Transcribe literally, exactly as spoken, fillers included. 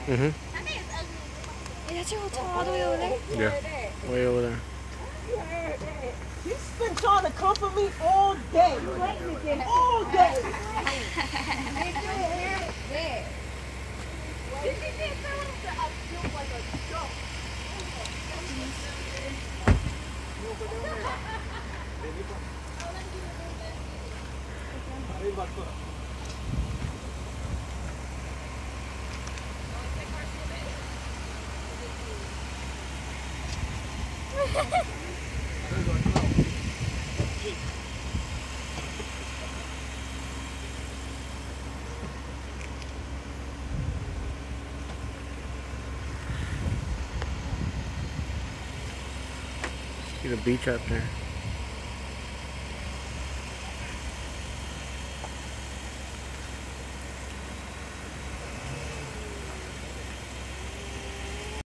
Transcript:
Mm-hmm. Hey, that's your hotel all the way over there? Yeah. Way over there. He's been trying to comfort me all day. All day. See the beach out there.